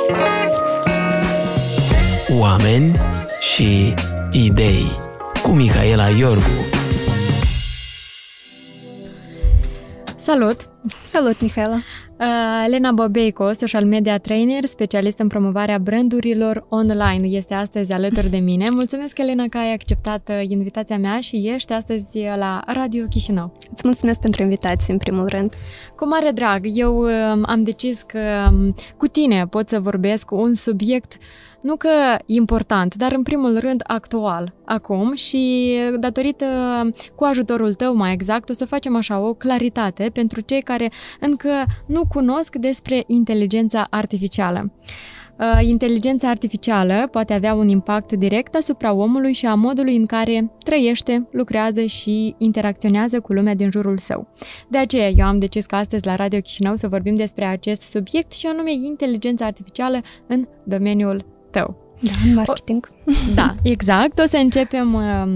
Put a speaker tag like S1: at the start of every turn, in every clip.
S1: Oameni și idei cu Mihaela Iorgu.
S2: Salut!
S3: Salut, Mihaela!
S2: Lena Bobeico, social media trainer, specialist în promovarea brandurilor online, este astăzi alături de mine. Mulțumesc, Elena, că ai acceptat invitația mea și ești astăzi la Radio Chișinău.
S3: Îți mulțumesc pentru invitație, în primul rând.
S2: Cu mare drag, eu am decis că cu tine pot să vorbesc un subiect nu că important, dar în primul rând actual, acum, și datorită, cu ajutorul tău mai exact, o să facem așa o claritate pentru cei care încă nu cunosc despre inteligența artificială. Inteligența artificială poate avea un impact direct asupra omului și a modului în care trăiește, lucrează și interacționează cu lumea din jurul său. De aceea eu am decis că astăzi la Radio Chișinău să vorbim despre acest subiect și anume inteligența artificială în domeniul tău.
S3: Da, în marketing.
S2: Da, exact. O să începem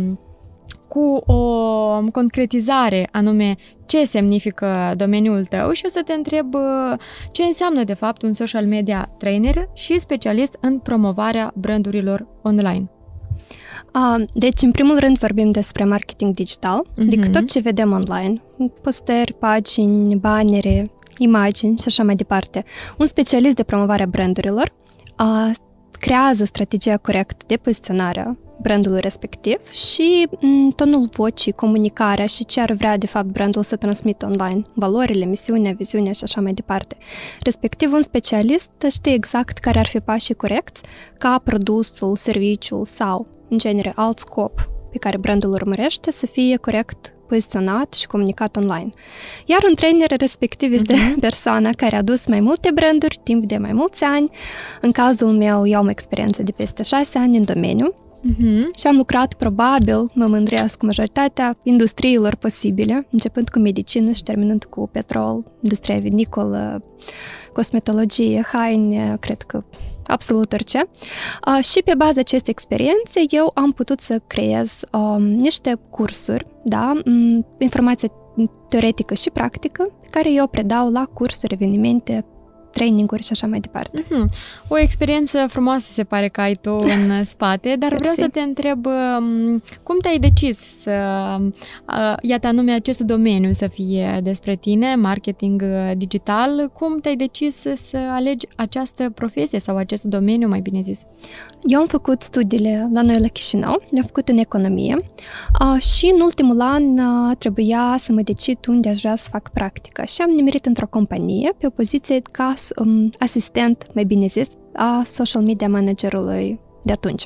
S2: cu o concretizare, anume ce semnifică domeniul tău și o să te întreb ce înseamnă de fapt un social media trainer și specialist în promovarea brandurilor online.
S3: Deci, în primul rând vorbim despre marketing digital, adică tot ce vedem online, postări, pagini, bannere, imagini și așa mai departe. Un specialist de promovare a brandurilor creează strategia corectă de poziționare a brandului respectiv și tonul vocii, comunicarea și ce ar vrea de fapt brandul să transmită online, valorile, misiunea, viziunea și așa mai departe. Respectiv, un specialist știe exact care ar fi pașii corecți ca produsul, serviciul sau, în genere, alt scop pe care brandul urmărește să fie corect poziționat și comunicat online. Iar un trainer respectiv este persoana care a dus mai multe branduri timp de mai mulți ani. În cazul meu, eu am experiență de peste 6 ani în domeniu și am lucrat probabil, mă mândresc, cu majoritatea industriilor posibile, începând cu medicină și terminând cu petrol, industria vinicolă, cosmetologie, haine, cred că absolut orice. Și pe baza acestei experiențe eu am putut să creez niște cursuri, da, informație teoretică și practică, pe care eu predau la cursuri, evenimente, traininguri și așa mai departe.
S2: O experiență frumoasă se pare că ai tu în spate, dar vreau să te întreb cum te-ai decis să, iată anume acest domeniu să fie despre tine, marketing digital, cum te-ai decis să alegi această profesie sau acest domeniu, mai bine zis?
S3: Eu am făcut studiile la noi la Chișinău, le-am făcut în economie și în ultimul an trebuia să mă decid unde aș vrea să fac practică și am nimerit într-o companie pe o poziție ca asistent, mai bine zis, a social media managerului de atunci.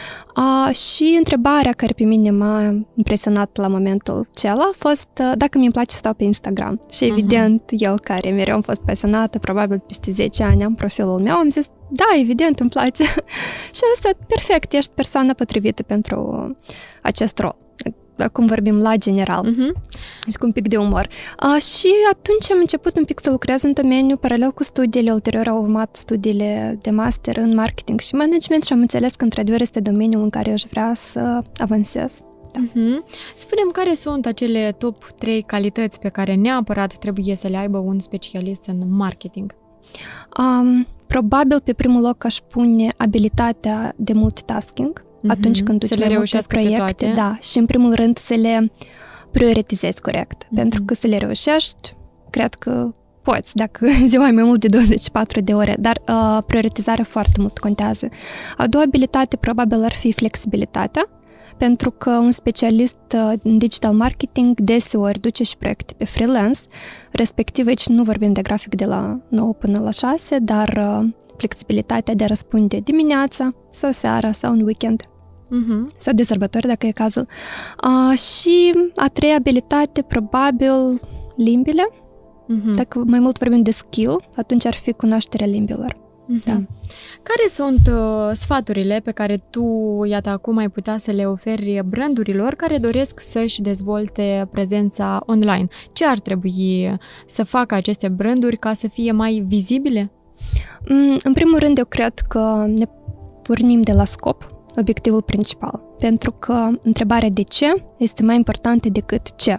S3: Și întrebarea care pe mine m-a impresionat la momentul acela a fost dacă mi-mi place să stau pe Instagram. Și evident, eu care mereu am fost pasionată, probabil peste 10 ani am profilul meu, am zis, da, evident, îmi place. Și asta, perfect, ești persoana potrivită pentru acest rol. Acum vorbim la general, și cu un pic de umor. Și atunci am început un pic să lucrez în domeniu, paralel cu studiile, ulterior au urmat studiile de master în marketing și management și am înțeles că într-adevăr este domeniul în care eu aș vrea să avansez. Da.
S2: Spune-mi care sunt acele top 3 calități pe care neapărat trebuie să le aibă un specialist în marketing?
S3: Probabil pe primul loc aș pune abilitatea de multitasking. Atunci când duci mai multe proiecte, da, și în primul rând să le prioritizezi corect, pentru că să le reușești, cred că poți, dacă ziua ai mai mult de 24 de ore, dar prioritizarea foarte mult contează. A doua abilitate probabil ar fi flexibilitatea, pentru că un specialist în digital marketing deseori duce și proiecte pe freelance, respectiv aici nu vorbim de grafic de la 9 până la 6, dar flexibilitatea de a răspunde dimineața sau seara sau în weekend. Sau de sărbători, dacă e cazul. Și a treia abilitate, probabil, limbile. Dacă mai mult vorbim de skill, atunci ar fi cunoașterea limbilor. Da.
S2: Care sunt sfaturile pe care tu, iată, acum ai putea să le oferi brandurilor care doresc să-și dezvolte prezența online? Ce ar trebui să facă aceste branduri ca să fie mai vizibile?
S3: În primul rând, eu cred că ne pornim de la scop, obiectivul principal. Pentru că întrebarea de ce este mai importantă decât ce.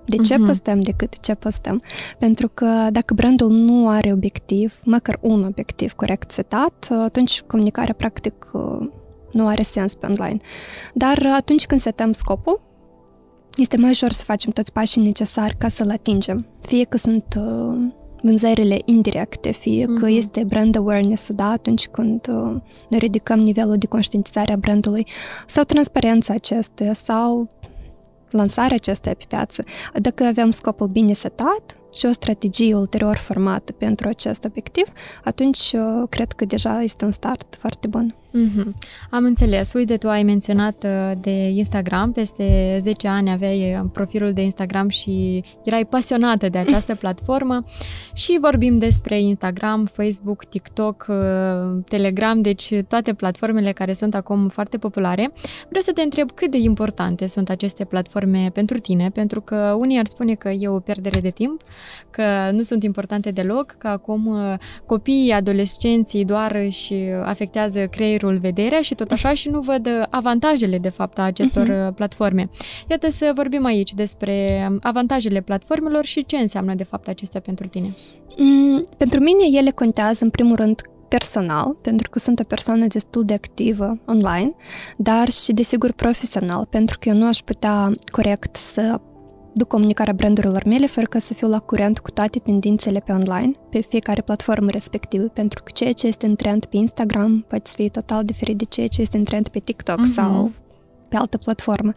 S3: De ce postăm decât ce postăm. Pentru că dacă brandul nu are obiectiv, măcar un obiectiv corect setat, atunci comunicarea practic nu are sens pe online. Dar atunci când setăm scopul, este mai ușor să facem toți pașii necesari ca să-l atingem. Fie că sunt vânzările indirecte, fie că este brand awareness-ul, da, atunci când noi ridicăm nivelul de conștientizare a brandului, sau transparența acestuia, sau lansarea acestuia pe piață. Dacă avem scopul bine setat și o strategie ulterior formată pentru acest obiectiv, atunci cred că deja este un start foarte bun.
S2: Am înțeles. Uite, tu ai menționat de Instagram, peste 10 ani aveai profilul de Instagram și erai pasionată de această platformă și vorbim despre Instagram, Facebook, TikTok, Telegram, deci toate platformele care sunt acum foarte populare. Vreau să te întreb cât de importante sunt aceste platforme pentru tine, pentru că unii ar spune că e o pierdere de timp, că nu sunt importante deloc, că acum copiii, adolescenții doar își afectează creierul, vederea și tot așa și nu văd avantajele, de fapt, a acestor platforme. Iată să vorbim aici despre avantajele platformelor și ce înseamnă, de fapt, acestea pentru tine.
S3: Pentru mine ele contează, în primul rând, personal, pentru că sunt o persoană destul de activă online, dar și, desigur, profesional, pentru că eu nu aș putea corect să duc comunicarea brandurilor mele fără ca să fiu la curent cu toate tendințele pe online, pe fiecare platformă respectivă, pentru că ceea ce este în trend pe Instagram poate să fie total diferit de ceea ce este în trend pe TikTok sau pe altă platformă.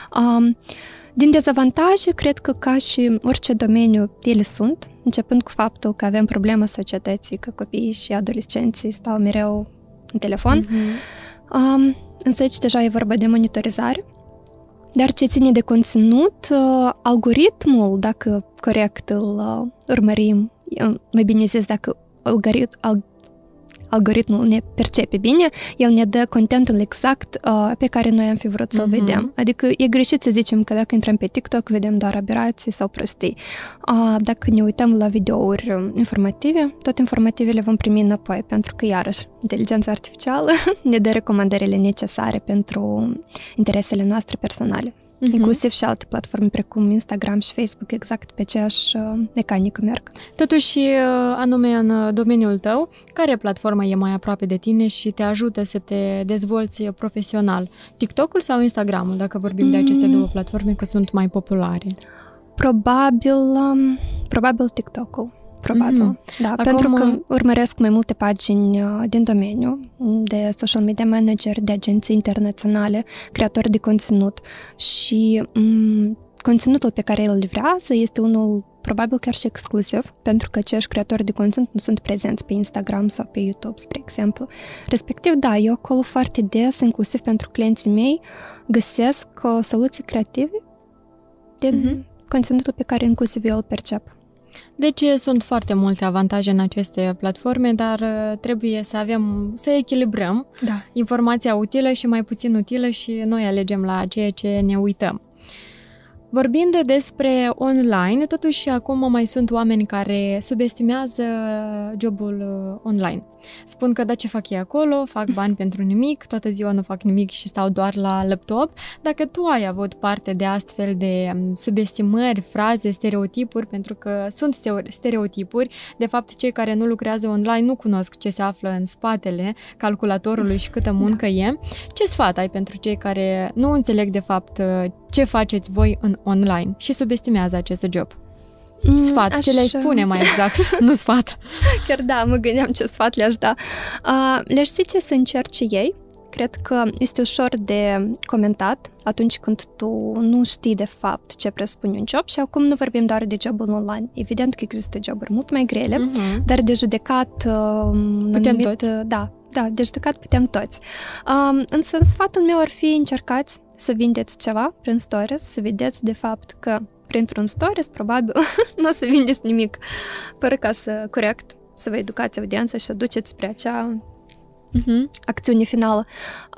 S3: Din dezavantaje, cred că ca și orice domeniu, ele sunt, începând cu faptul că avem problema societății, că copiii și adolescenții stau mereu în telefon. Însă aici deja e vorba de monitorizare. Dar ce ține de conținut, algoritmul, dacă corect îl urmărim, mai bine zis, dacă algoritmul ne percepe bine, el ne dă contentul exact pe care noi am fi vrut să-l vedem. Adică e greșit să zicem că dacă intrăm pe TikTok, vedem doar aberații sau prostii. Dacă ne uităm la videouri informative, toate informativele vom primi înapoi, pentru că, iarăși, inteligența artificială ne dă recomandările necesare pentru interesele noastre personale. Inclusiv și alte platforme precum Instagram și Facebook, exact pe aceeași mecanică merg.
S2: Totuși, anume în domeniul tău, care platformă e mai aproape de tine și te ajută să te dezvolți profesional? TikTok-ul sau Instagram-ul, dacă vorbim de aceste două platforme, că sunt mai populare?
S3: Probabil TikTok-ul. Probabil, da, acum, pentru că urmăresc mai multe pagini din domeniu, de social media manager, de agenții internaționale, creatori de conținut și conținutul pe care îl livrează este unul probabil chiar și exclusiv, pentru că acești creatori de conținut nu sunt prezenți pe Instagram sau pe YouTube, spre exemplu. Respectiv, da, eu acolo foarte des, inclusiv pentru clienții mei, găsesc soluții creative din conținutul pe care inclusiv eu îl percep.
S2: Deci sunt foarte multe avantaje în aceste platforme, dar trebuie să echilibrăm informația utilă și mai puțin utilă și noi alegem la ceea ce ne uităm. Vorbind despre online, totuși acum mai sunt oameni care subestimează jobul online. Spun că da, ce fac ei acolo, fac bani pentru nimic, toată ziua nu fac nimic și stau doar la laptop. Dacă tu ai avut parte de astfel de subestimări, fraze, stereotipuri, pentru că sunt stereotipuri, de fapt cei care nu lucrează online nu cunosc ce se află în spatele calculatorului și câtă muncă e. Ce sfat ai pentru cei care nu înțeleg de fapt ce faceți voi în online și subestimează acest job? Sfat, ce le-ai spune mai exact, nu sfat.
S3: Chiar da, mă gândeam ce sfat le-aș da. Le-aș zice să încerce ei. Cred că este ușor de comentat atunci când tu nu știi de fapt ce presupune un job și acum nu vorbim doar de jobul online. Evident că există joburi mult mai grele, dar de judecat
S2: putem toți.
S3: Da, de judecat putem toți. Însă sfatul meu ar fi încercați să vindeți ceva prin stories, să vedeți de fapt că printr-un stories, probabil, nu o să vindeți nimic, fără ca să corect, să vă educați audiența și să duceți spre acea acțiune finală.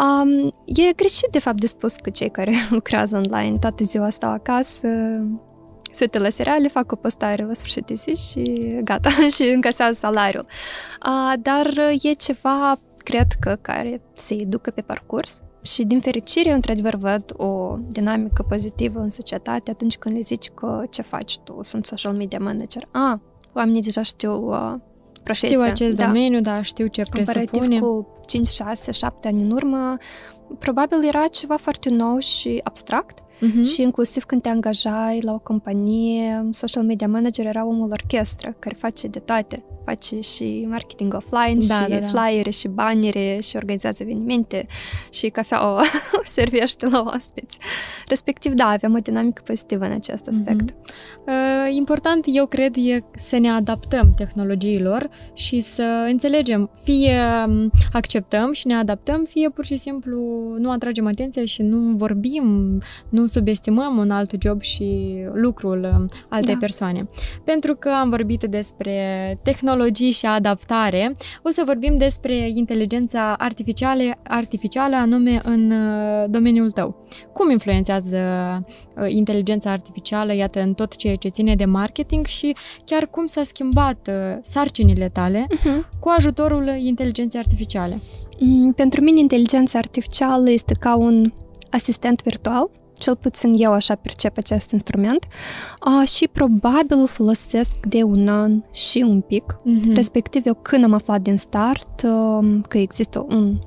S3: E greșit, de fapt, de spus că cei care lucrează online toată ziua stau acasă, se uită la seriale, fac o postare la sfârșit de zi și gata, și încasează salariul. Dar e ceva, cred că, care se educă pe parcurs Și din fericire, eu într-adevăr văd o dinamică pozitivă în societate atunci când le zici că ce faci tu, sunt social media manager. Oamenii deja știu profesia.
S2: Știu acest domeniu, da, știu ce presupune.
S3: Comparativ cu 5, 6, 7 ani în urmă, probabil era ceva foarte nou și abstract. Și inclusiv când te angajai la o companie, social media manager era omul orchestră care face de toate. Face și marketing offline, și flyere, și bannere, și organizează evenimente, și cafea o servește la oaspeți. Respectiv, da, avem o dinamică pozitivă în acest aspect.
S2: Important, eu cred, e să ne adaptăm tehnologiilor și să înțelegem, fie acceptăm și ne adaptăm, fie pur și simplu nu atragem atenția și nu vorbim, nu subestimăm un alt job și lucrul altei persoane. Pentru că am vorbit despre tehnologii și adaptare, o să vorbim despre inteligența artificială anume în domeniul tău. Cum influențează inteligența artificială, iată, în tot ceea ce ține de marketing și chiar cum s-a schimbat sarcinile tale cu ajutorul inteligenței artificiale?
S3: Pentru mine, inteligența artificială este ca un asistent virtual. Cel puțin eu așa percep acest instrument și probabil îl folosesc de un an și un pic. Respectiv, eu când am aflat din start că există un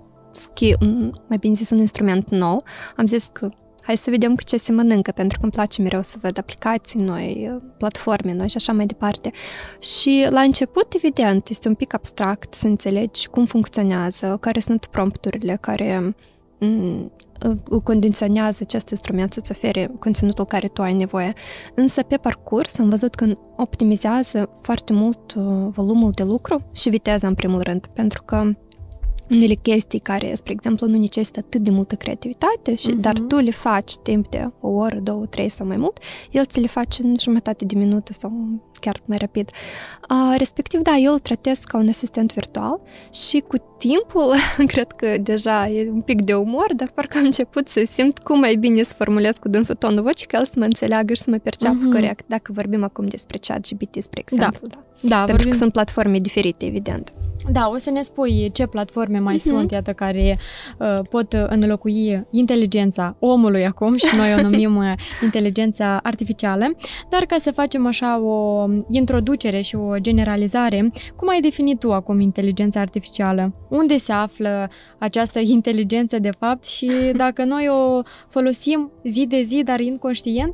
S3: instrument nou, am zis că hai să vedem cu ce se mănâncă, pentru că îmi place mereu să văd aplicații noi, platforme noi și așa mai departe. Și la început, evident, este un pic abstract să înțelegi cum funcționează, care sunt prompturile care îl condiționează acest instrument să-ți ofere conținutul care tu ai nevoie. Însă, pe parcurs, am văzut că optimizează foarte mult volumul de lucru și viteza, în primul rând, pentru că unele chestii care, spre exemplu, nu necesită atât de multă creativitate, dar tu le faci timp de o oră, 2, 3 sau mai mult, el ți le face în jumătate de minute sau chiar mai rapid. Respectiv, da, eu îl tratez ca un asistent virtual și cu timpul, cred că deja e un pic de umor, dar parcă am început să simt cum mai bine să formulez cu dânsul tonul vocii, ca el să mă înțeleagă și să mă perceapă corect, dacă vorbim acum despre ChatGPT, spre exemplu. Da, pentru că sunt platforme diferite, evident.
S2: Da, o să ne spui ce platforme mai sunt, iată, care pot înlocui inteligența omului acum și noi o numim inteligența artificială, dar ca să facem așa o introducere și o generalizare, cum ai definit tu acum inteligența artificială? Unde se află această inteligență de fapt și dacă noi o folosim zi de zi, dar inconștient?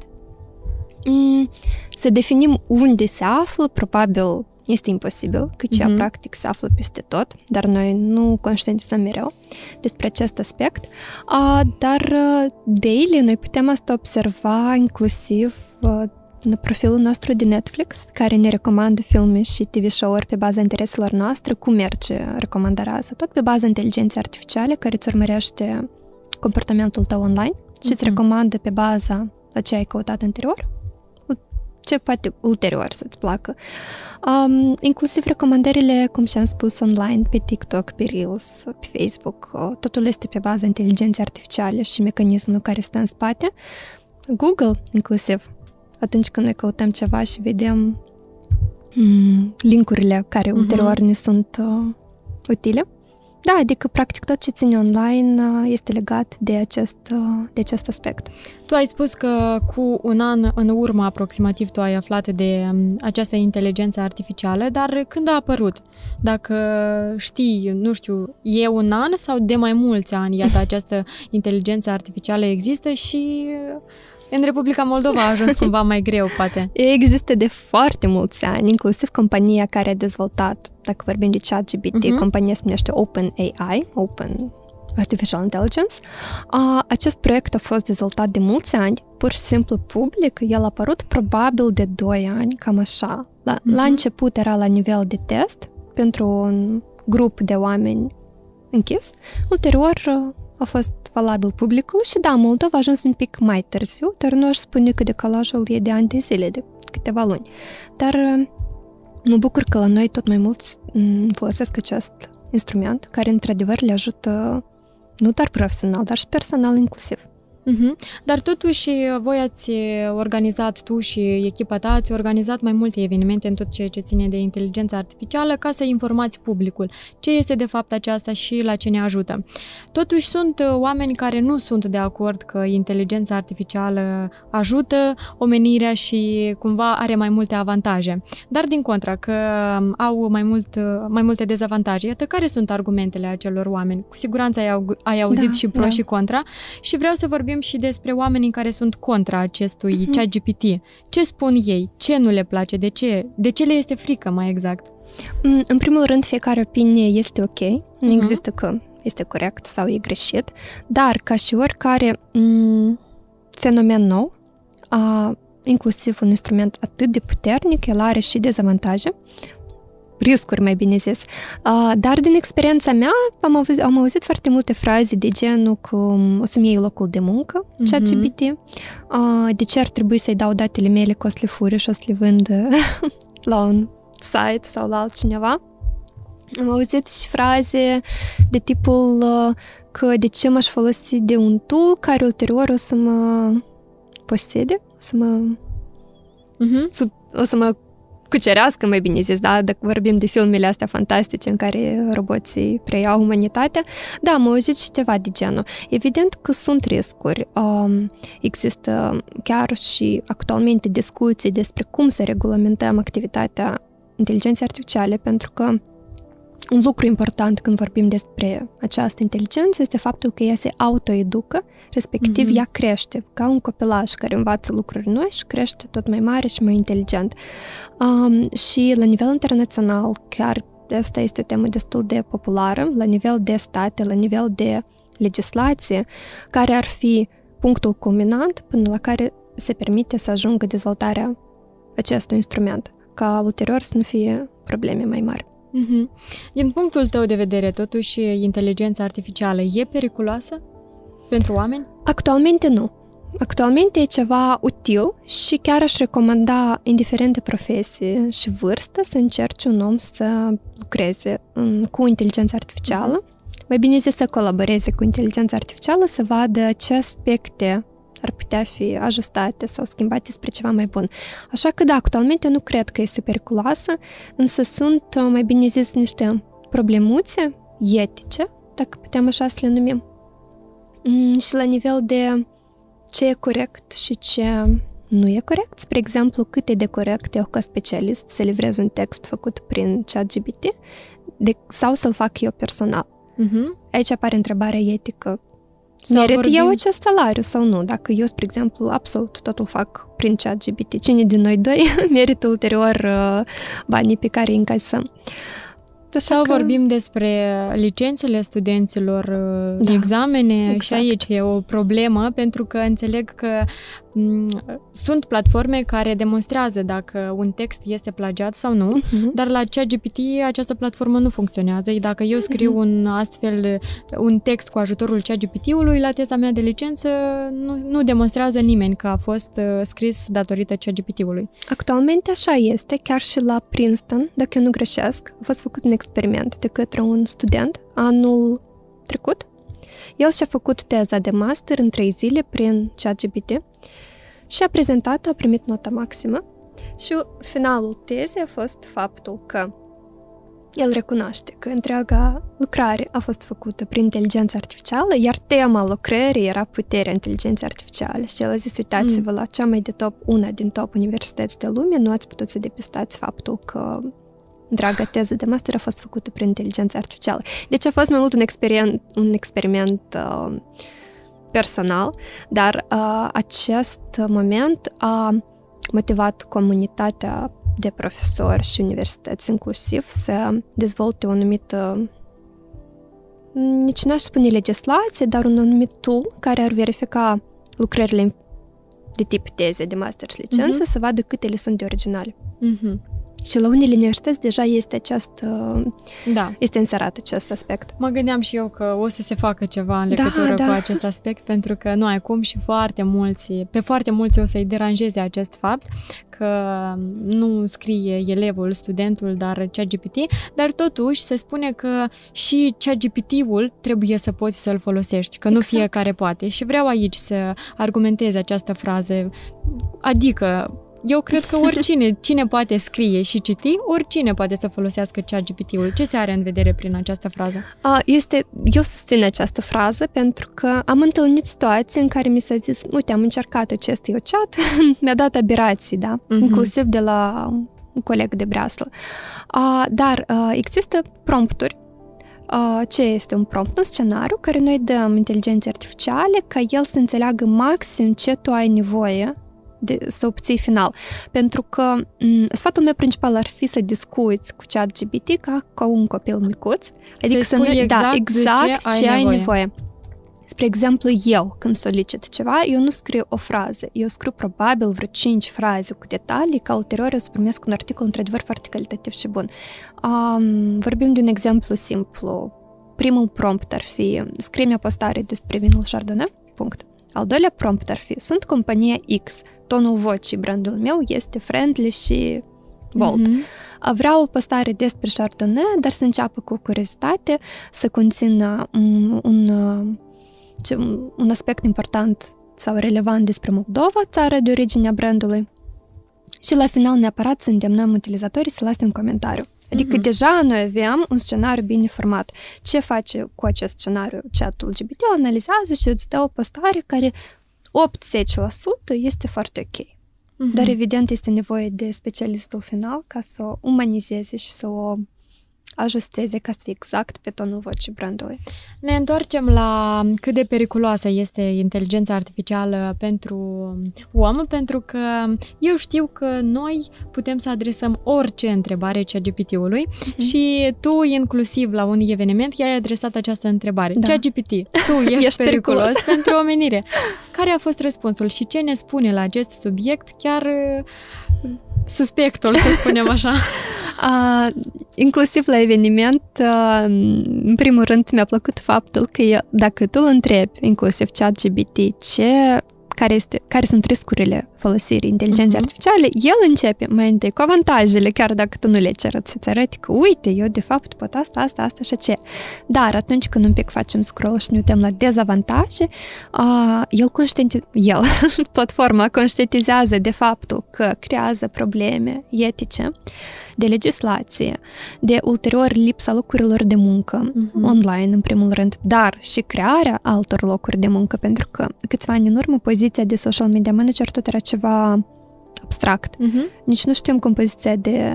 S3: Să definim unde se află, probabil este imposibil, căci ea practic se află peste tot, dar noi nu conștientizăm mereu despre acest aspect. Dar daily noi putem asta observa inclusiv în profilul nostru de Netflix, care ne recomandă filme și TV show-uri pe baza intereselor noastre, cum merge recomandarea asta, tot pe baza inteligenței artificiale, care îți urmărește comportamentul tău online și îți recomandă pe baza la ce ai căutat anterior, ce poate ulterior să-ți placă. Inclusiv recomandările, cum și-am spus, online, pe TikTok, pe Reels, pe Facebook, totul este pe baza inteligenței artificiale și mecanismul care stă în spate. Google, inclusiv, atunci când noi căutăm ceva și vedem linkurile care ulterior ne sunt utile. Da, adică practic tot ce ține online este legat de acest aspect.
S2: Tu ai spus că cu un an în urmă aproximativ tu ai aflat de această inteligență artificială, dar când a apărut? Dacă știi, nu știu, e un an sau de mai mulți ani, iată, această inteligență artificială există și în Republica Moldova a ajuns cumva mai greu, poate.
S3: Există de foarte mulți ani, inclusiv compania care a dezvoltat, dacă vorbim de ChatGPT, compania se numește OpenAI, Open Artificial Intelligence. Acest proiect a fost dezvoltat de mulți ani, pur și simplu public, el a apărut probabil de 2 ani, cam așa. La început era la nivel de test pentru un grup de oameni închis, ulterior a fost valabil publicul și da, Moldova a ajuns un pic mai târziu, dar nu aș spune că decalajul e de ani de zile, de câteva luni. Dar mă bucur că la noi tot mai mulți folosesc acest instrument, care într-adevăr le ajută nu doar profesional, dar și personal inclusiv.
S2: Dar totuși voi ați organizat, tu și echipa ta, ați organizat mai multe evenimente în tot ceea ce ține de inteligența artificială ca să informați publicul ce este de fapt aceasta și la ce ne ajută. Totuși sunt oameni care nu sunt de acord că inteligența artificială ajută omenirea și cumva are mai multe avantaje. Dar din contra, că au mai multe dezavantaje. Iată, care sunt argumentele acelor oameni? Cu siguranță ai auzit și pro și contra și vreau să vorbim și despre oamenii care sunt contra acestui ChatGPT. Ce spun ei? Ce nu le place? De ce? De ce le este frică, mai exact?
S3: În primul rând, fiecare opinie este ok. Nu există că este corect sau e greșit. Dar, ca și oricare fenomen nou, inclusiv un instrument atât de puternic, el are și dezavantaje, riscuri, mai bine zis. Dar din experiența mea am auzit foarte multe fraze de genul că o să-mi iei locul de muncă, ChatGPT, de ce ar trebui să-i dau datele mele că o să le fure și o să le vând la un site sau la altcineva. Am auzit și fraze de tipul că de ce m-aș folosi de un tool care ulterior o să mă posede, o să mă cucerească, mai bine zis, da? Dacă vorbim de filmele astea fantastice în care roboții preiau umanitatea. Da, am auzit și ceva de genul. Evident că sunt riscuri. Există chiar și actualmente discuții despre cum să regulamentăm activitatea inteligenței artificiale, pentru că un lucru important când vorbim despre această inteligență este faptul că ea se autoeducă, respectiv ea crește, ca un copilaj care învață lucruri noi și crește tot mai mare și mai inteligent. Și la nivel internațional, chiar asta este o temă destul de populară, la nivel de state, la nivel de legislație, care ar fi punctul culminant până la care se permite să ajungă dezvoltarea acestui instrument, ca ulterior să nu fie probleme mai mari.
S2: Din punctul tău de vedere, totuși, inteligența artificială e periculoasă pentru oameni?
S3: Actualmente nu. Actualmente e ceva util și chiar aș recomanda, indiferent de profesie și vârstă, să încerci un om să lucreze cu inteligența artificială. Mai bine zis, să colaboreze cu inteligența artificială, să vadă ce aspecte ar putea fi ajustate sau schimbate spre ceva mai bun. Așa că, da, actualmente nu cred că este periculoasă, însă sunt, mai bine zis, niște problemuțe etice, dacă putem așa să le numim. Și la nivel de ce e corect și ce nu e corect, spre exemplu, cât e de corect eu ca specialist să livrez un text făcut prin ChatGPT sau să-l fac eu personal. Aici apare întrebarea etică. Merit eu acest salariu sau nu? Dacă eu, spre exemplu, absolut totul fac prin ChatGPT, cine din noi doi merită ulterior banii pe care îi încasăm?
S2: Sau vorbim despre licențele studenților, examene, exact. Și aici e o problemă, pentru că înțeleg că sunt platforme care demonstrează dacă un text este plagiat sau nu, dar la ChatGPT această platformă nu funcționează. Dacă eu scriu un text cu ajutorul ChatGPT-ului, la teza mea de licență nu demonstrează nimeni că a fost scris datorită ChatGPT-ului.
S3: Actualmente așa este, chiar și la Princeton, dacă eu nu greșesc, a fost făcut un experiment de către un student anul trecut. El și-a făcut teza de master în 3 zile prin ChatGPT și a prezentat-o, a primit nota maximă și finalul tezei a fost faptul că el recunoaște că întreaga lucrare a fost făcută prin inteligență artificială, iar tema lucrării era puterea inteligenței artificiale. Și el a zis, uitați-vă la cea mai de top, una din top universități de lume, nu ați putut să depistați faptul că întreaga teză de master a fost făcută prin inteligență artificială. Deci a fost mai mult un experiment personal, dar acest moment a motivat comunitatea de profesori și universități inclusiv să dezvolte o anumită, nici n-aș spune legislație, dar un anumit tool care ar verifica lucrările de tip teze de master și licență, să vadă câtele sunt de originale. Și la unele universități deja este
S2: Da.
S3: este inserat acest aspect.
S2: Mă gândeam și eu că o să se facă ceva în legătură cu acest aspect, pentru că nu ai cum și pe foarte mulți o să-i deranjeze acest fapt că nu scrie elevul, studentul, dar ChatGPT, dar totuși se spune că și ChatGPT-ul trebuie să poți să-l folosești, că nu fiecare poate. Și vreau aici să argumentez această frază, adică eu cred că cine poate scrie și citi, oricine poate să folosească ChatGPT-ul. Ce se are în vedere prin această frază?
S3: Eu susțin această frază pentru că am întâlnit situații în care mi s-a zis, uite, am încercat acest chat, mi-a dat aberații, da? Inclusiv de la un coleg de breaslă. Dar există prompturi. Ce este un prompt? Un scenariu care noi dăm inteligenței artificiale ca el să înțeleagă maxim ce tu ai nevoie să obții final. Pentru că sfatul meu principal ar fi să discuți cu ChatGPT ca un copil micuț. Adică să exact ce ai nevoie. Spre exemplu, eu, când solicit ceva, eu nu scriu o frază. Eu scriu probabil vreo 5 fraze cu detalii, ca ulterior eu să primesc un articol într-adevăr foarte calitativ și bun. Vorbim de un exemplu simplu. Primul prompt ar fi scrie-mi o postare despre vinul Chardonnay, punct. Al doilea prompt ar fi, sunt compania X, tonul vocii, brandul meu este friendly și bold. Vreau o postare despre Chardonnay, dar să înceapă cu curiozitate, să conțină un aspect important sau relevant despre Moldova, țara de origine a brandului. Și la final neapărat să îndemnăm utilizatorii să lase un comentariu. Adică deja noi avem un scenariu bine format. Ce face cu acest scenariu ChatGPT? GPT analizează și îți dă o postare care 80% este foarte ok. Dar evident este nevoie de specialistul final ca să o umanizeze și să o ajusteze ca să fie exact pe tonul vocii brandului.
S2: Ne întoarcem la cât de periculoasă este inteligența artificială pentru om, pentru că eu știu că noi putem să adresăm orice întrebare ChatGPT-ului și tu, inclusiv la un eveniment, i-ai adresat această întrebare. Da. ChatGPT, tu ești periculos pentru omenire. Care a fost răspunsul și ce ne spune la acest subiect chiar suspectul, să spunem așa? Inclusiv la eveniment, în primul rând mi-a plăcut faptul că dacă tu îl întrebi, inclusiv ChatGPT, care sunt riscurile folosirii inteligenței artificiale, el începe mai întâi cu avantajele, chiar dacă tu nu le ceri, să-ți arăți că, uite, eu de fapt pot asta și aceea. Dar atunci când un pic facem scroll și ne uităm la dezavantaje, platforma conștientizează de faptul că creează probleme etice, de legislație, de ulterior lipsa locurilor de muncă online, în primul rând, dar și crearea altor locuri de muncă, pentru că câțiva ani în urmă poziția de social media manager tot era ceva abstract. Nici nu știm cum poziția de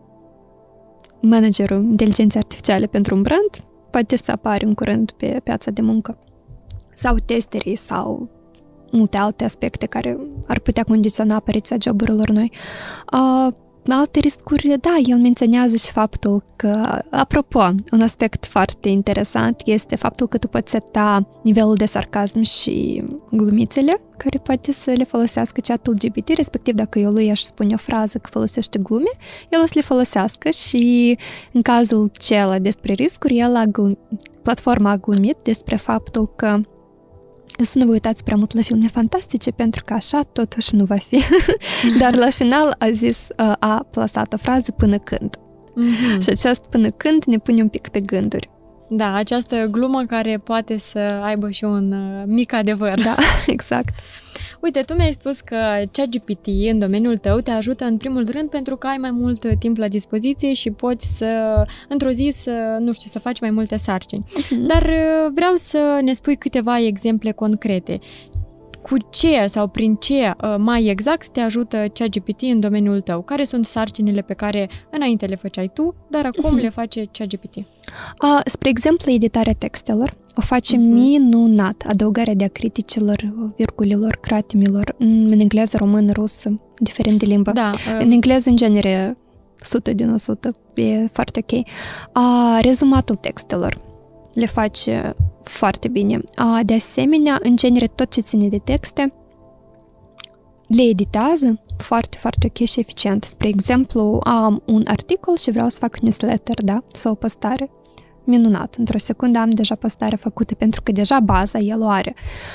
S2: managerul inteligenței artificiale pentru un brand poate să apare în curând pe piața de muncă. Sau testerii sau multe alte aspecte care ar putea condiționa apariția joburilor noi. Alte riscuri, da, el menționează și faptul că, apropo, un aspect foarte interesant este faptul că tu poți seta nivelul de sarcasm și glumițele care poate să le folosească chat-ul GPT, respectiv dacă eu lui aș spune o frază că folosește glume, el o să le folosească și în cazul cela despre riscuri, platforma a glumit despre faptul că să nu vă uitați prea mult la filme fantastice, pentru că așa totuși nu va fi. Dar la final a plasat o frază până când. Și acest până când ne pune un pic pe gânduri. Da, această glumă care poate să aibă și un mic adevăr. Da, exact. Uite, tu mi-ai spus că ChatGPT în domeniul tău te ajută în primul rând pentru că ai mai mult timp la dispoziție și poți să, într-o zi, să faci mai multe sarcini. Dar vreau să ne spui câteva exemple concrete. Cu ce sau prin ce mai exact te ajută ChatGPT în domeniul tău? Care sunt sarcinile pe care înainte le făceai tu, dar acum le face ChatGPT?
S3: Spre exemplu, editarea textelor o face minunat. Adăugarea diacriticilor, virgulilor, cratimilor, în engleză, română, rusă, diferent de limbă. Da, în engleză, în genere, 100 din 100, e foarte ok. Rezumatul textelor le face foarte bine. De asemenea, în genere, tot ce ține de texte, le editează foarte, foarte ok și eficient. Spre exemplu, am un articol și vreau să fac newsletter, da? Sau o postare. Minunat, într-o secundă am deja postarea făcută, pentru că deja baza el o are.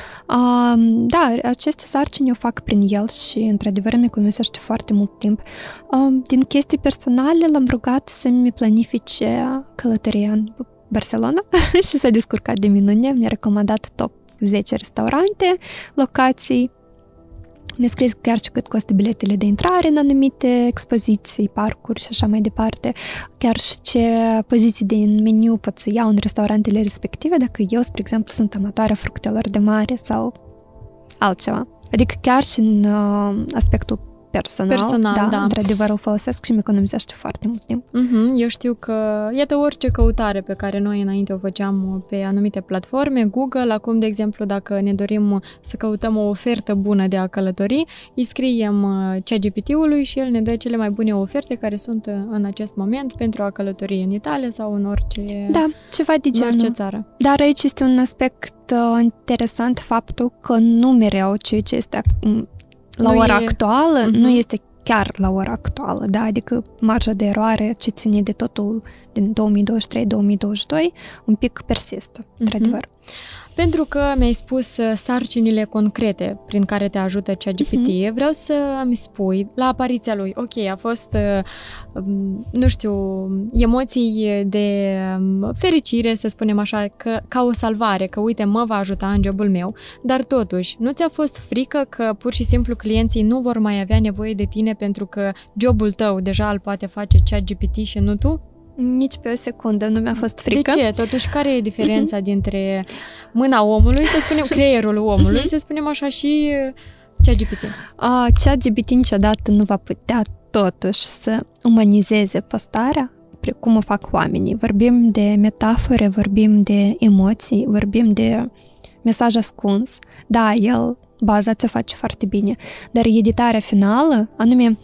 S3: Da, aceste sarcini o fac prin el și, într-adevăr, îmi economisește foarte mult timp. Din chestii personale, l-am rugat să-mi planifice călătoria în Barcelona și s-a descurcat de minune. Mi-a recomandat top 10 restaurante, locații. Mi-a scris chiar și cât costă biletele de intrare în anumite expoziții, parcuri și așa mai departe. Chiar și ce poziții din meniu pot să iau în restaurantele respective dacă eu, spre exemplu, sunt amatoarea fructelor de mare sau altceva. Adică chiar și în aspectul personal, da, într-adevăr îl folosesc și îmi economisește foarte mult timp.
S2: Eu știu că, iată, orice căutare pe care noi înainte o făceam pe anumite platforme, Google, acum, de exemplu, dacă ne dorim să căutăm o ofertă bună de a călători, îi scriem ChatGPT-ului și el ne dă cele mai bune oferte care sunt în acest moment pentru a călători în Italia sau în orice,
S3: ceva de genul.
S2: Orice țară.
S3: Dar aici este un aspect interesant, faptul că nu mereu ceea ce este la ora actuală, nu este chiar la ora actuală, da? Adică marja de eroare ce ține de totul din 2023-2022 un pic persistă, într-adevăr.
S2: Pentru că mi-ai spus sarcinile concrete prin care te ajută ChatGPT, vreau să mi spui, la apariția lui, ok, a fost, nu știu, emoții de fericire, să spunem așa, ca o salvare, că uite, mă va ajuta în jobul meu, dar totuși, nu ți-a fost frică că pur și simplu clienții nu vor mai avea nevoie de tine pentru că jobul tău deja îl poate face ChatGPT și nu tu?
S3: Nici pe o secundă nu mi-a fost frică.
S2: De ce? Totuși, care e diferența dintre mâna omului, să spunem, creierul omului, să spunem așa, și ChatGPT?
S3: ChatGPT niciodată nu va putea totuși să umanizeze postarea cum o fac oamenii. Vorbim de metafore, vorbim de emoții, vorbim de mesaj ascuns. Da, el, baza ți-o face foarte bine, dar editarea finală, anume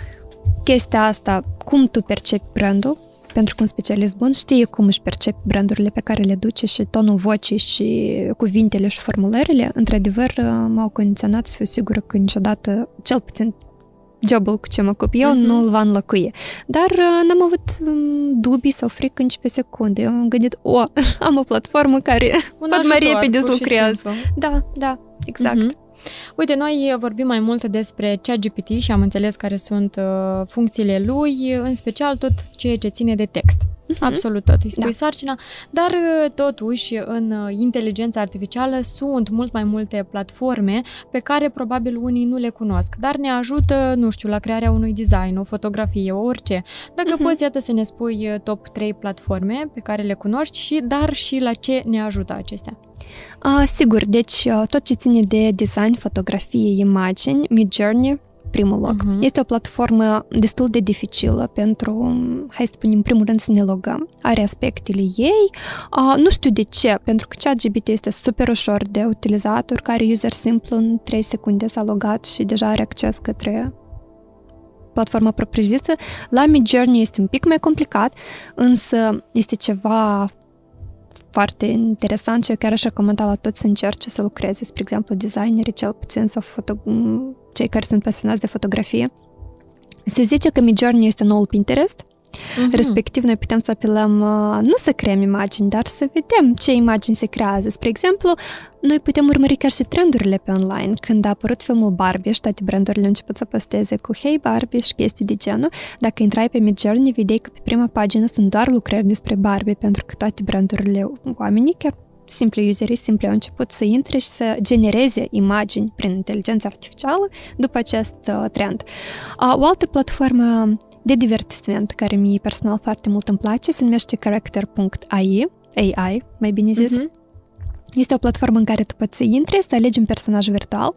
S3: chestia asta, cum tu percepi brandul, pentru că un specialist bun știe cum își percepe brandurile pe care le duce și tonul vocii și cuvintele și formulările, într-adevăr m-au condiționat să fiu sigură că niciodată, cel puțin jobul cu ce mă ocup eu, nu îl va înlocui. Dar n-am avut dubii sau frică nici pe secunde. Eu am gândit, am o platformă care tot mai repede lucrează. Da, exact.
S2: Uite, noi vorbim mai mult despre ChatGPT și am înțeles care sunt funcțiile lui, în special tot ceea ce ține de text. Absolut tot, îi spui sarcina, dar totuși în inteligența artificială sunt mult mai multe platforme pe care probabil unii nu le cunosc, dar ne ajută, nu știu, la crearea unui design, o fotografie, orice. Dacă poți, iată, să ne spui top 3 platforme pe care le cunoști, dar și la ce ne ajută acestea.
S3: Sigur, deci tot ce ține de design, fotografie, imagini, Midjourney, primul loc. Este o platformă destul de dificilă pentru, hai să spunem, în primul rând să ne logăm. Are aspectele ei. Nu știu de ce, pentru că ChatGPT este super ușor de utilizat, oricare user simplu în 3 secunde s-a logat și deja are acces către platforma propriu-zisă. La Midjourney este un pic mai complicat, însă este ceva foarte interesant și eu chiar aș recomanda la toți să încerce să lucreze, spre exemplu, designerii, cel puțin, sau cei care sunt pasionați de fotografie. Se zice că Midjourney este noul Pinterest, respectiv noi putem să apelăm nu să creăm imagini, dar să vedem ce imagini se creează. Spre exemplu, noi putem urmări chiar și trendurile pe online. Când a apărut filmul Barbie și toate brandurile au început să posteze cu Hey Barbie și chestii de genul, dacă intrai pe Midjourney, vedeai că pe prima pagină sunt doar lucrări despre Barbie, pentru că toate brandurile, oamenii, chiar simpli userii, simpli au început să intre și să genereze imagini prin inteligență artificială după acest trend. O altă platformă de divertisment care mie personal foarte mult îmi place se numește Character.ai, AI, mai bine zis. Este o platformă în care tu poți să intri, să alegi un personaj virtual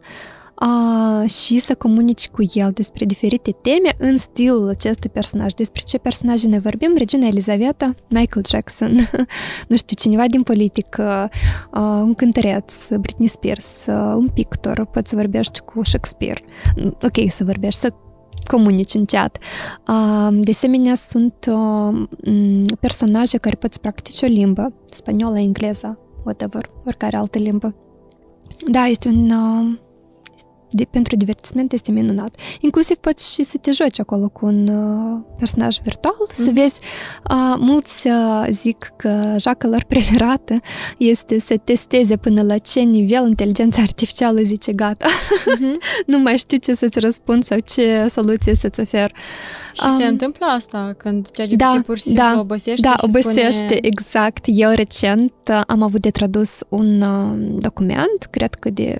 S3: și să comunici cu el despre diferite teme în stilul acestui personaj. Despre ce personaje ne vorbim? Regina Elizaveta, Michael Jackson, nu știu, cineva din politică, un cântăreț, Britney Spears, un pictor, poți să vorbești cu Shakespeare. Ok, să vorbești, să comunici în chat. De asemenea, sunt personaje care poți practici o limbă, spaniolă, engleză, whatever, oricare altă limbă. Da, este pentru divertisment este minunat. Inclusiv poți și să te joci acolo cu un personaj virtual, să vezi, mulți zic că joaca lor preferată este să testeze până la ce nivel inteligența artificială zice gata. Nu mai știu ce să-ți răspund sau ce soluție să-ți ofer.
S2: Și se întâmplă asta când ChatGPT pur și simplu obosește?
S3: Da,
S2: și
S3: obosește,
S2: spune...
S3: exact. Eu recent am avut de tradus un document, cred că de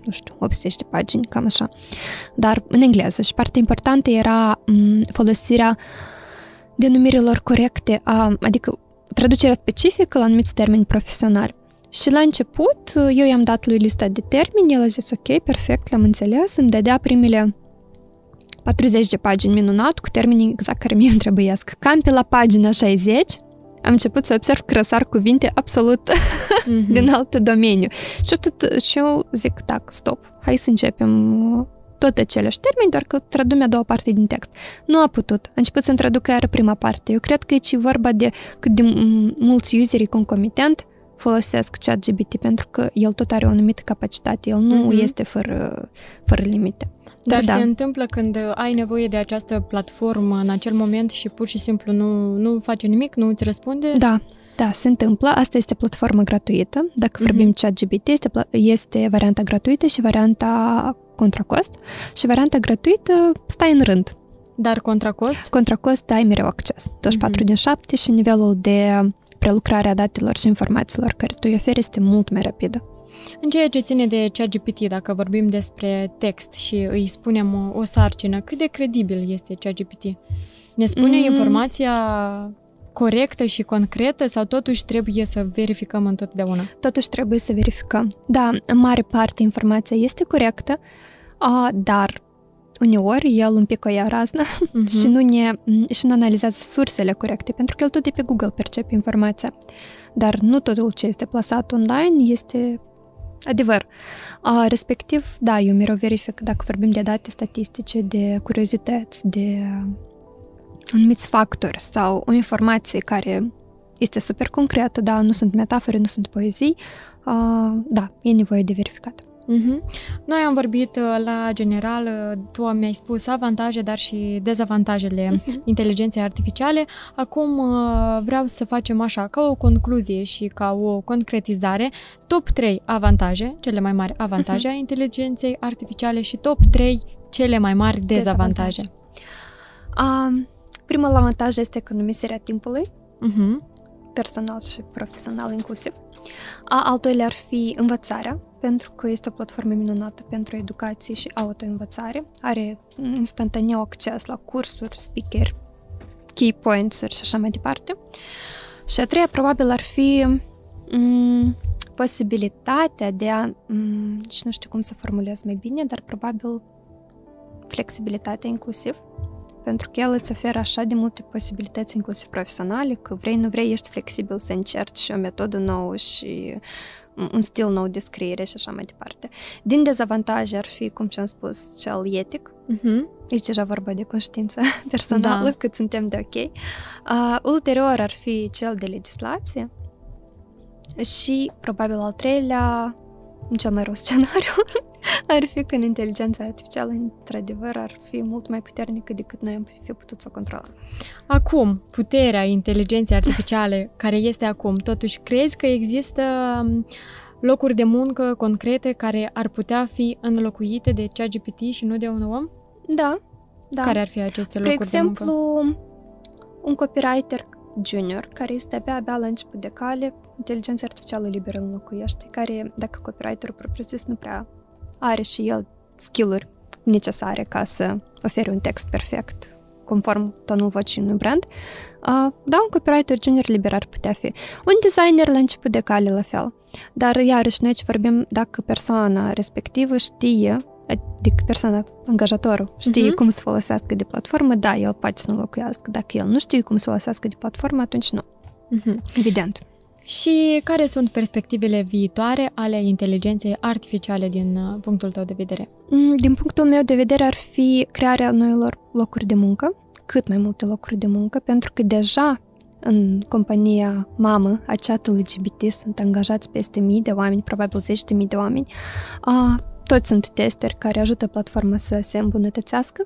S3: 800 pagini, cam așa, dar în engleză. Și partea importantă era folosirea denumirilor corecte, adică traducerea specifică la anumiți termeni profesionali. Și la început, eu i-am dat lui lista de termeni, el a zis, ok, perfect, l-am înțeles, îmi dădea primele 40 de pagini minunat, cu termenii exact care mie îmi trebuiesc. Cam pe la pagina 60, am început să observ că răsar cuvinte absolut din alt domeniu. Și eu zic, tac, stop, hai să începem tot aceleași termeni, doar că traduc a doua parte din text. Nu a putut. A început să-mi traducă iar prima parte. Eu cred că e vorba de cât de mulți userii concomitent folosesc ChatGPT, pentru că el tot are o anumită capacitate. El nu este fără limite.
S2: Dar se întâmplă când ai nevoie de această platformă în acel moment și pur și simplu nu face nimic, nu îți răspunde?
S3: Da, se întâmplă. Asta este platformă gratuită. Dacă vorbim ChatGPT, este varianta gratuită și varianta contra cost. Și varianta gratuită stai în rând.
S2: Dar contra cost?
S3: Contra cost ai mereu acces. 24/7 și nivelul de prelucrare a datelor și informațiilor care tu îi oferi este mult mai rapidă.
S2: În ceea ce ține de ChatGPT, dacă vorbim despre text și îi spunem o sarcină, cât de credibil este ChatGPT? Ne spune informația corectă și concretă sau totuși trebuie să verificăm întotdeauna? Totuși trebuie să verificăm. Da, în mare parte informația este corectă, dar uneori el un pic o ia razna și nu analizează sursele corecte, pentru că el tot de pe Google percepe informația. Dar nu totul ce este plasat online este adevăr. Respectiv, da, eu mereu verific dacă vorbim de date statistice, de curiozități, de anumiți factori sau o informație care este super concretă, da, nu sunt metafore, nu sunt poezii, da, e nevoie de verificat. Noi am vorbit la general, tu mi-ai spus avantaje, dar și dezavantajele inteligenței artificiale. Acum vreau să facem așa, ca o concluzie și ca o concretizare, top 3 avantaje, cele mai mari avantaje a inteligenței artificiale și top 3 cele mai mari dezavantaje. Primul avantaj este economisirea timpului, personal și profesional inclusiv. Al doilea ar fi învățarea, pentru că este o platformă minunată pentru educație și autoînvățare. Are instantaneu acces la cursuri, speaker, key points-uri și așa mai departe. Și a treia probabil ar fi posibilitatea de a, și nu știu cum să formulez mai bine, dar probabil flexibilitatea inclusiv, pentru că el îți oferă așa de multe posibilități inclusiv profesionale, că vrei, nu vrei, ești flexibil să încerci și o metodă nouă și un stil nou de scriere și așa mai departe. Din dezavantaje ar fi, cum ți-am spus, cel etic. Aici deja vorba de conștiință personală, cât suntem de ok. Ulterior ar fi cel de legislație și probabil al treilea, în cel mai rău scenariu, ar fi când inteligența artificială, într-adevăr, ar fi mult mai puternică decât noi am fi putut să o controlăm. Acum, puterea inteligenței artificiale care este acum, totuși, crezi că există locuri de muncă concrete care ar putea fi înlocuite de ChatGPT și nu de un om? Da. Care ar fi aceste locuri de muncă? Spre exemplu, un copywriter junior, care este abia la început de cale, inteligența artificială liberă îl înlocuiește, care, dacă copywriterul propriu-zis nu prea are și el skill-uri necesare ca să ofere un text perfect, conform tonul vocii unui brand, da, un copywriter junior liber ar putea fi. Un designer la început de cale la fel. Dar, iarăși, noi ce vorbim dacă persoana respectivă știe, adică persoana, angajatorul, știe cum să folosească de platformă, da, el poate să înlocuiască. Dacă el nu știe cum să folosească de platformă, atunci nu. Evident. Și care sunt perspectivele viitoare ale inteligenței artificiale din punctul tău de vedere? Din punctul meu de vedere ar fi crearea noilor locuri de muncă, cât mai multe locuri de muncă, pentru că deja în compania mamă a chat-ului GPT sunt angajați peste mii de oameni, probabil 10.000 de oameni.
S3: toți sunt testeri care ajută platforma să se îmbunătățească.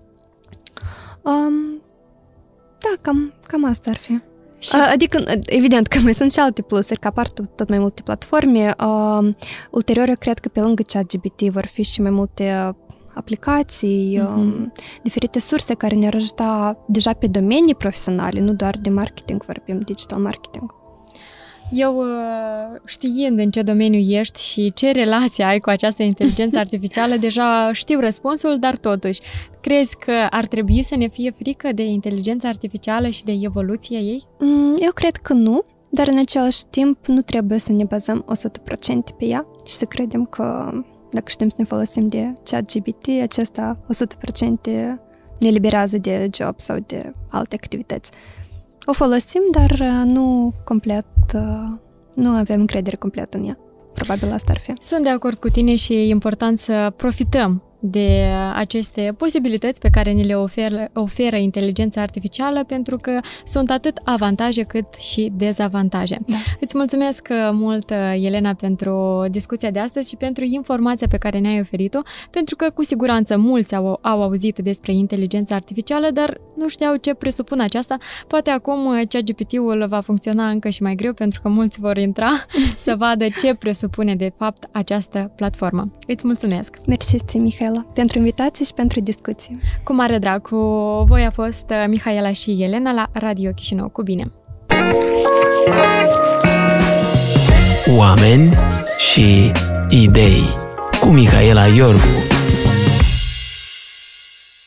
S3: Da, cam asta ar fi. Adică, evident că mai sunt și alte plusuri, că apar tot mai multe platforme. Ulterior, eu cred că pe lângă ChatGPT vor fi și mai multe aplicații, diferite surse care ne-ar ajuta deja pe domenii profesionale, nu doar de marketing, vorbim digital marketing.
S2: Eu, știind în ce domeniu ești și ce relație ai cu această inteligență artificială, deja știu răspunsul, dar totuși, crezi că ar trebui să ne fie frică de inteligența artificială și de evoluția ei?
S3: Eu cred că nu, dar în același timp nu trebuie să ne bazăm 100% pe ea și să credem că dacă știm să ne folosim de ChatGPT, acesta 100% ne eliberează de job sau de alte activități. O folosim, dar nu complet, nu avem încredere completă în ea. Probabil asta ar fi.
S2: Sunt de acord cu tine și e important să profităm de aceste posibilități pe care ni le oferă inteligența artificială, pentru că sunt atât avantaje cât și dezavantaje. Da. Îți mulțumesc mult, Elena, pentru discuția de astăzi și pentru informația pe care ne-ai oferit-o, pentru că cu siguranță mulți au auzit despre inteligența artificială, dar nu știau ce presupune aceasta. Poate acum ChatGPT-ul va funcționa încă și mai greu, pentru că mulți vor intra să vadă ce presupune de fapt această platformă. Îți mulțumesc!
S3: Mersi, Mihaela, pentru invitații și pentru discuții.
S2: Cu mare drag, cu voi a fost Mihaela și Elena la Radio Chișinău. Cu bine!
S1: Oameni și idei cu Mihaela Iorgu.